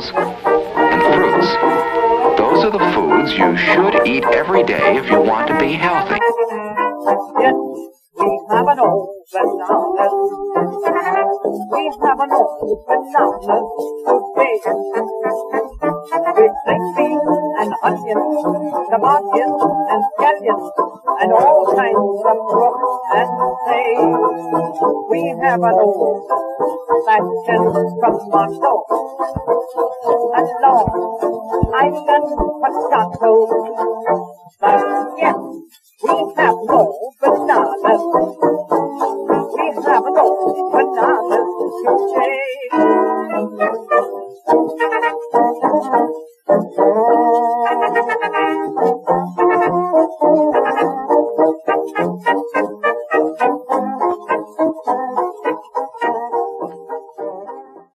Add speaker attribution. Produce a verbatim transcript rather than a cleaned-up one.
Speaker 1: vegetables, and fruits. Those are the foods you should eat every day if you want to be healthy.
Speaker 2: Yes, we have an old banana. We have an old banana today. With green beans and onions, tomatoes and scallions, and all kinds of brook and hay. We have an old fashioned tomato, and long island potato.